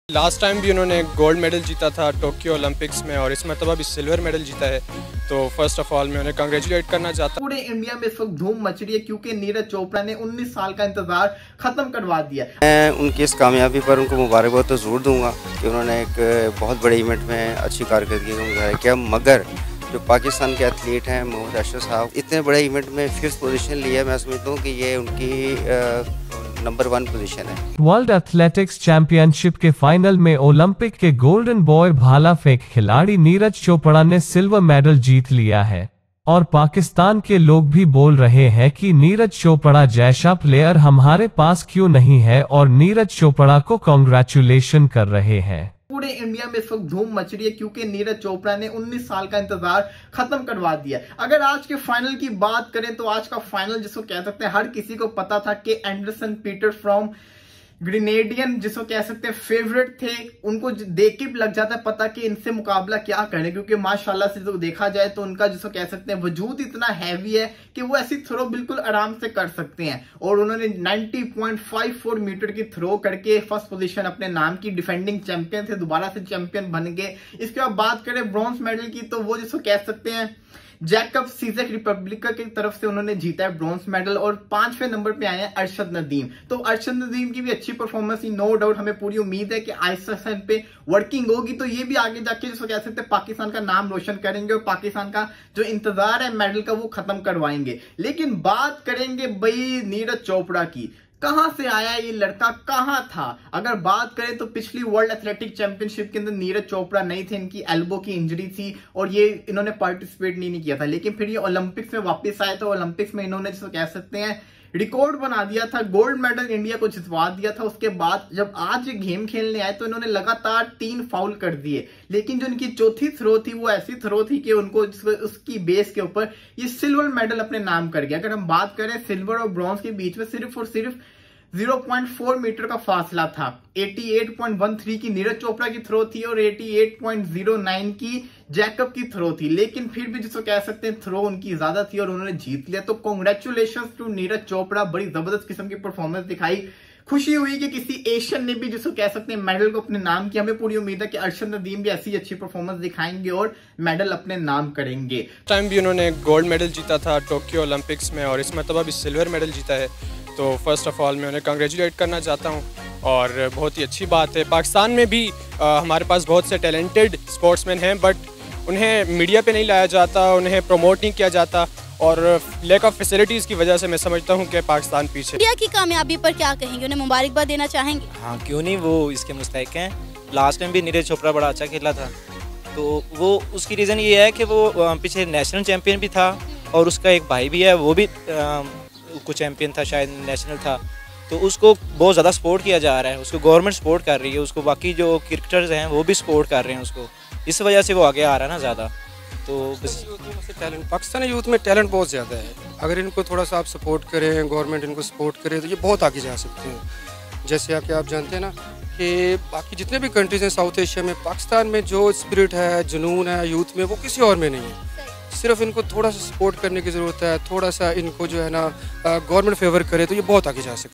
Last time भी उन्होंने gold medal जीता था टोक्यो ओलंपिक्स में और इस मरतबा भी सिल्वर मेडल जीता है। तो फर्स्ट ऑफ ऑल मैं उन्हें कंग्रेचुलेट करना चाहता हूँ। पूरे इंडिया में इस वक्त धूम मच रही है क्योंकि नीरज चोपड़ा ने 19 साल का इंतजार खत्म करवा दिया। मैं उनकी इस कामयाबी पर उनको मुबारकबाद तो ज़रूर दूंगा कि उन्होंने एक बहुत बड़े इवेंट में अच्छी कारकर्दगी का मुजाहरा किया, मगर जो पाकिस्तान के एथलीट हैं मोहम्मद अशरफ साहब इतने बड़े इवेंट में 5th पोजीशन लिया, मैं समझता हूँ कि ये उनकी नंबर 1 पोजीशन है। वर्ल्ड एथलेटिक्स चैंपियनशिप के फाइनल में ओलंपिक के गोल्डन बॉय भाला फेंक खिलाड़ी नीरज चोपड़ा ने सिल्वर मेडल जीत लिया है और पाकिस्तान के लोग भी बोल रहे हैं कि नीरज चोपड़ा जैसा प्लेयर हमारे पास क्यों नहीं है और नीरज चोपड़ा को कांग्रेचुलेशन कर रहे हैं। पूरे इंडिया में इस वक्त धूम मच रही है क्योंकि नीरज चोपड़ा ने 19 साल का इंतजार खत्म करवा दिया। अगर आज के फाइनल की बात करें तो आज का फाइनल जिसको कह सकते हैं हर किसी को पता था कि एंडरसन पीटर फ्रॉम ग्रेनेडियन जिसको कह सकते हैं फेवरेट थे, उनको देख के भी लग जाता है पता कि इनसे मुकाबला क्या करें, क्योंकि माशाल्लाह से तो देखा जाए तो उनका जिसको कह सकते हैं वजूद इतना हैवी है कि वो ऐसी थ्रो बिल्कुल आराम से कर सकते हैं। और उन्होंने 90.54 मीटर की थ्रो करके फर्स्ट पोजीशन अपने नाम की, डिफेंडिंग चैंपियन थे, दोबारा से चैंपियन बन गए। इसके बाद बात करें ब्रॉन्ज मेडल की तो वो जिसको कह सकते हैं जैकब सीजेक रिपब्लिका की तरफ से उन्होंने जीता है ब्रॉन्ज मेडल। और 5वें नंबर पे आए हैं अरशद नदीम। तो अरशद नदीम की भी अच्छी परफॉर्मेंस ही, नो डाउट हमें पूरी उम्मीद है कि आईएसएसएन पे वर्किंग होगी तो ये भी आगे जाके जिसको कह सकते हैं पाकिस्तान का नाम रोशन करेंगे और पाकिस्तान का जो इंतजार है मेडल का वो खत्म करवाएंगे। लेकिन बात करेंगे भाई नीरज चोपड़ा की, कहां से आया ये लड़का, कहां था। अगर बात करें तो पिछली वर्ल्ड एथलेटिक चैंपियनशिप के अंदर नीरज चोपड़ा नहीं थे, इनकी एल्बो की इंजरी थी और ये इन्होंने पार्टिसिपेट नहीं किया था। लेकिन फिर ये ओलंपिक्स में वापस आए तो ओलंपिक्स में इन्होंने जिसको कह सकते हैं रिकॉर्ड बना दिया था, गोल्ड मेडल इंडिया को जितवा दिया था। उसके बाद जब आज ये गेम खेलने आए तो इन्होंने लगातार 3 फाउल कर दिए, लेकिन जो इनकी चौथी थ्रो थी वो ऐसी थ्रो थी कि उनको उसकी बेस के ऊपर ये सिल्वर मेडल अपने नाम कर गया। अगर हम बात करें सिल्वर और ब्रॉन्ज के बीच में सिर्फ और सिर्फ 0.4 मीटर का फासला था। 88.13 की नीरज चोपड़ा की थ्रो थी और 88.09 की जैकब की थ्रो थी, लेकिन फिर भी जिसको कह सकते हैं थ्रो उनकी ज्यादा थी और उन्होंने जीत लिया। तो कांग्रेचुलेशंस टू नीरज चोपड़ा, बड़ी जबरदस्त किस्म की परफॉर्मेंस दिखाई। खुशी हुई कि किसी एशियन ने भी जिसको कह सकते हैं मेडल को अपने नाम किया। हमें पूरी उम्मीद है कि अरशद नदीम भी ऐसी अच्छी परफॉर्मेंस दिखाएंगे और मेडल अपने नाम करेंगे। टाइम भी उन्होंने गोल्ड मेडल जीता था टोक्यो ओलंपिक्स में और इस मरतबा भी सिल्वर मेडल जीता है। तो फर्स्ट ऑफ ऑल मैं उन्हें कंग्रेचुलेट करना चाहता हूँ और बहुत ही अच्छी बात है। पाकिस्तान में भी हमारे पास बहुत से टैलेंटेड स्पोर्ट्समैन हैं, बट उन्हें मीडिया पे नहीं लाया जाता, उन्हें प्रमोट नहीं किया जाता और लैक ऑफ फैसिलिटीज़ की वजह से मैं समझता हूँ कि पाकिस्तान पीछे। इंडिया की कामयाबी पर क्या कहेंगे, उन्हें मुबारकबाद देना चाहेंगे? हाँ क्यों नहीं, वो इसके मुस्तहिक हैं। लास्ट टाइम भी नीरज चोपड़ा बड़ा अच्छा खेला था, तो वो उसकी रीज़न ये है कि वो पीछे नेशनल चैम्पियन भी था और उसका एक भाई भी है, वो भी कुछ चैम्पियन था, शायद नेशनल था। तो उसको बहुत ज़्यादा सपोर्ट किया जा रहा है, उसको गवर्नमेंट सपोर्ट कर रही है, उसको बाकी जो क्रिकेटर्स हैं वो भी सपोर्ट कर रहे हैं उसको, इस वजह से वो आगे आ रहा है ना ज़्यादा। तो टैलेंट पाकिस्तानी यूथ में टैलेंट बहुत ज़्यादा है। अगर इनको थोड़ा सा आप सपोर्ट करें, गवर्नमेंट इनको सपोर्ट करे तो ये बहुत आगे जा सकते हैं। जैसे कि आप जानते हैं ना कि बाकी जितने भी कंट्रीज़ हैं साउथ एशिया में, पाकिस्तान में जो स्पिरिट है, जुनून है यूथ में, वो किसी और में नहीं है। सिर्फ इनको थोड़ा सा सपोर्ट करने की ज़रूरत है, थोड़ा सा इनको जो है ना गवर्नमेंट फेवर करे तो ये बहुत आगे जा सकते हैं।